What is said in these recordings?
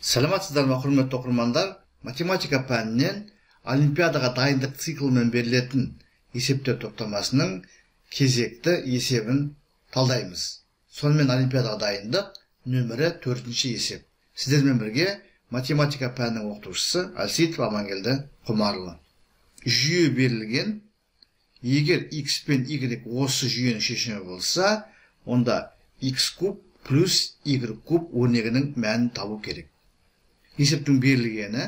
Саламатсыздар ма, құрметті оқырмандар? Математика пәнінен олимпиадаға дайындық циклімен берілетін есептер топтамасының кезекті есебін талдаймыз. Сонымен олимпиадаға дайындық нөмірі 4-ші есеп. Сіздермен бірге математика пәнінің оқытушысы Әлсейітов Амангелді Құмарлы. Жүйе берілген, егер x пен y осы жүйенің шешімі болса, онда x куб плюс y куб өрнегінің мәнін табу керек. Есептің берілгені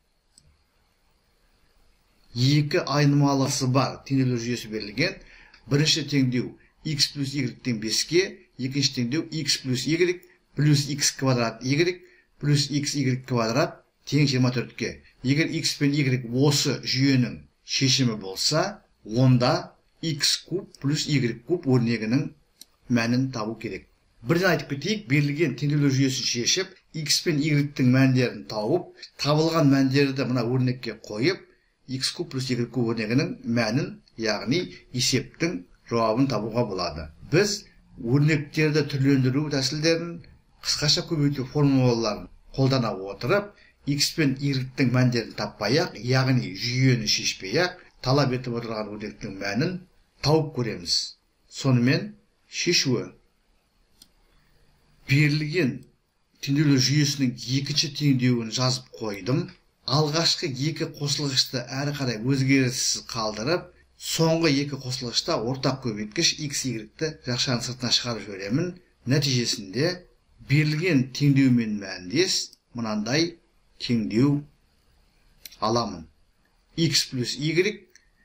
екі айнымалысы бар теңдеулер жүйесі берілген. Бірінші теңдеу x плюс y тең 5-ке, екінші теңдеу x плюс y плюс x квадрат y плюс xy квадрат тең 24-ке. Егер x пен y осы жүйенің шешімі болса, онда x куб плюс y куб өрнегінің мәнін табу керек. Бірден айтып кетейік, берілген теңдеулер жүйесін шешіп, x пен y-тің мәндерін тауып, табылған мәндерді мына өрнекке қойып, x куб плюс y куб өрнегінің мәнін, яғни есептің жауабын табуға болады. Біз өрнектерді түрлендіру тәсілдерін, қысқаша көбейту формулаларын қолдана отырып, x пен y-тің мәндерін таппай-ақ, яғни жүйені шешпей-ақ, талап етіп отырған өрнектің мәнін тауып көреміз. Сонымен шешуі. Берілген теңдеулер жүйесінің екінші теңдеуін жазып қойдым. Алғашқы екі қосылғышты әрі қарай өзгеріссіз қалдырып, соңғы екі қосылғышта ортақ көбейткіш x, y-ті жақшаның сыртына шығарып жіберемін. Нәтижесінде берілген теңдеумен мәндес мынандай теңдеу аламын. x плюс y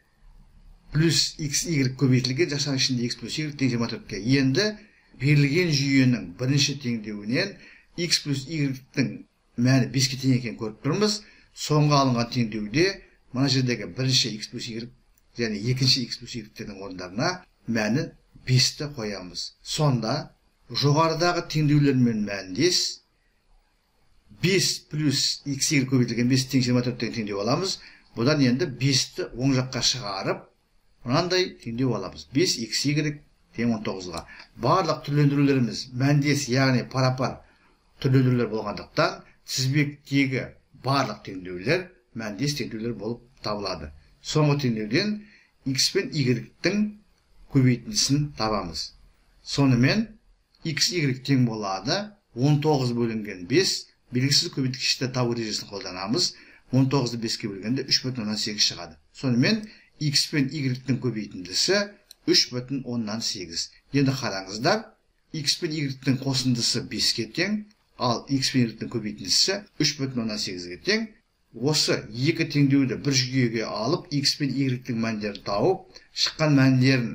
плюс xy көбейтілген, жақшаның ішінде x плюс y тең 24-ке. Енді берілген жүйенің бірінші теңдеуінен x плюс y-тің мәні 5-ке тең екенін көріп тұрмыз. Соңғы алынған теңдеуде мына жердегі бірінші x плюс y және екінші x плюс y-тердің орындарына мәні 5-ті қоямыз. Сонда жоғарыдағы теңдеулермен мәндес 5 плюс xy көбейтілген 5 тең 24 тең теңдеу аламыз. Бұдан енді 5-ті оң жаққа шығарып, мынандай теңдеу аламыз. 5xy тең 19-ға. Барлық түрлендірулеріміз мәндес, яғни пара-пар түрлендірулер болғандықтан, тізбектегі барлық теңдеулер мәндес теңдеулер болып табылады. Соңғы теңдеуден x пен y-тің көбейтіндісін табамыз. Сонымен xy тең болады 19 бөлінген 5, белгісіз көбейткішті табу ережесін қолданамыз. 19-ды 5-ке бөлгенде 3,8 шығады. Сонымен x пен y-тің көбейтіндісі 3,8. Енді қараңыздар, x пен y-тің қосындысы 5-ке тең, ал x пен y-тің көбейтіндісі 3,8-ге тең. Осы екі теңдеуді бір жүйеге алып, x пен y-тің мәндерін тауып, шыққан мәндерін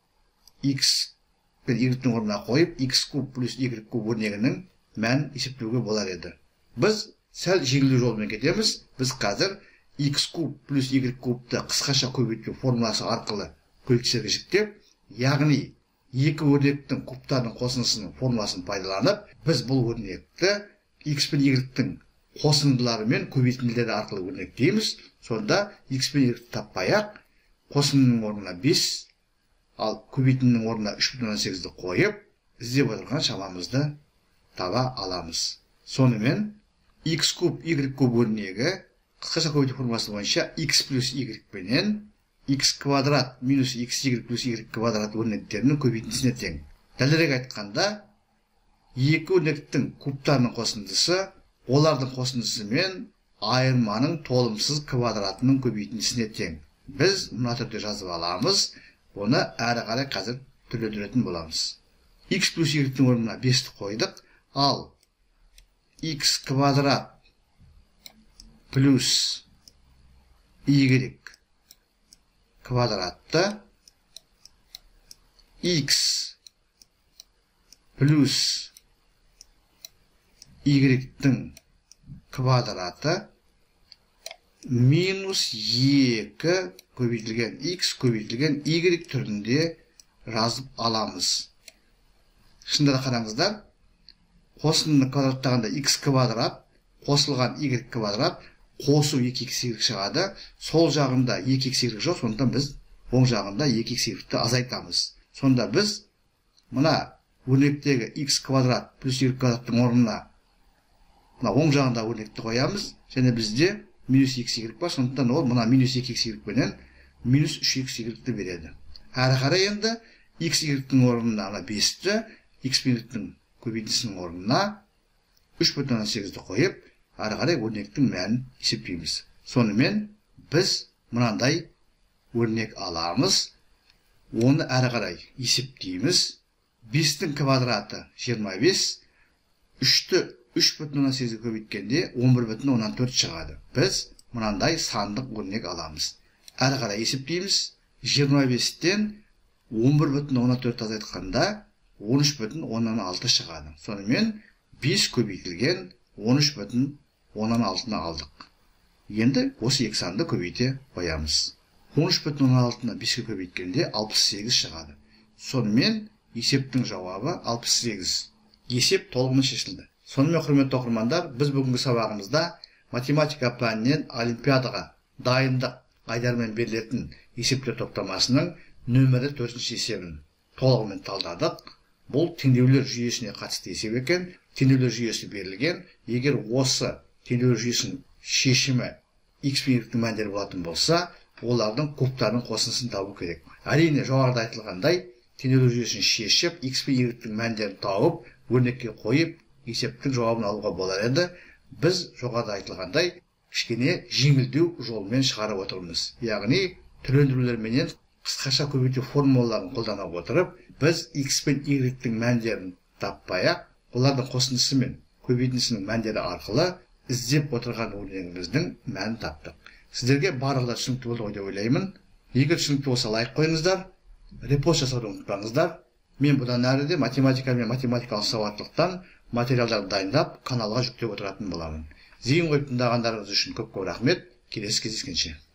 x пен y-тің орнына қойып, x куб плюс y куб өрнегінің мәнін есептеуге болар еді. Біз сәл жеңілдеу жолмен кетеміз. Біз қазір x куб плюс y кубты қысқаша көбейту формуласы арқылы көбейткіштерге жіктеп, яғни екі өрнектің кубтарының қосындысының формуласын пайдаланып, біз бұл өрнекті x пен y-тің қосындылары мен көбейтінділері арқылы өрнектейміз. Сонда x пен y-ті таппай-ақ, қосындының орнына 5, ал көбейтіндінің орнына 3,8-ді қойып, іздеп отырған шамамызды таба аламыз. Сонымен x куб y куб өрнегі қысқаша көбейту формуласы бойынша x плюс y пенен x квадрат минус xy плюс y квадрат өрнектерінің көбейтіндісіне тең. Дәлірек айтқанда, екі өрнектің кубтарының қосындысы, олардың қосындысы мен айырманың толымсыз квадратының көбейтіндісіне тең. Біз мына түрде жазып аламыз, оны әрі қарай қазір түрлендіретін боламыз. X плюс y-тің орнына 5-ті қойдық, ал x квадрат плюс y квадратты x плюс y-тің квадраты минус 2 көбейтілген x көбейтілген y түрінде жазып аламыз. Шында да қараңыздар, қосындыны квадраттағанда x квадрат, қосылған y квадрат, қосу 2xy шығады. Сол жағында 2xy жоқ, сондықтан біз оң жағында 2xy-ті азайтамыз. Сонда біз мына өрнектегі x квадрат плюс y квадраттың орнына мына оң жағында өрнекті қоямыз, және бізде минус x бар, сондықтан ол мына минус 2x пенен минус 3x береді. Әрі қарай енді x y-тің орнына 5-ті, x y-тің көбейтіндісінің орнына 3,8-ді қойып, әрі қарай өрнектің мәнін есептейміз. Сонымен біз мынандай өрнек аламыз, оны әрі қарай есептейміз. 5-тің квадраты 25, 3-ті 3,8-ге көбейткенде 11,14 шығады. Біз мынандай сандық өрнек аламыз. Әрі қарай есептейміз. 25-тен 11,14 азайтқанда 13,16 шығады. Сонымен 5 көбейтілген 13,16-ны алдық. Енді осы екі санды көбейте қоямыз. 13,16-ны 5-ке көбейткенде 68 шығады. Сонымен есептің жауабы 68. Есеп толығымен шешілді. Сонымен құрметті оқырмандар, біз бүгінгі сабағымызда математика пәнінен олимпиадаға дайындық айдармен берілетін есептер топтамасының нөмірі 4-ші есебін толығымен талдадық. Бұл теңдеулер жүйесіне қатысты есеп екен. Теңдеулер жүйесі берілген. Егер осы теңдеулер жүйесінің шешімі x пен y-тің мәндері болатын болса, олардың кубтарының қосындысын табу керек. Әрине, жоғарыда айтылғандай, теңдеулер жүйесін шешіп, x пен y-тің мәндерін тауып, өрнекке қойып, есептің жауабын алуға болар еді. Біз жоғарыда айтылғандай, кішкене жеңілдеу жолмен шығарып отырмыз. Яғни, түрлендірулерменен қысқаша көбейту формулаларын қолдана отырып, біз x пен y-тің мәндерін таппай-ақ, олардың қосындысы мен көбейтіндісінің мәндері арқылы іздеп отырған өрнегіміздің мәнін таптық. Сіздерге барлығы түсінікті болды деп ойлаймын. Егер түсінікті болса, лайк қойыңыздар, репост жасауды ұмытпаңыздар. Мен бұдан әрі де математика мен математикалық сауаттылықтан материалдарды дайындап, каналға жүктеп отыратын боламын. Зейін қойып тыңдағандарыңыз үшін көп рахмет. Келесі кездескенше.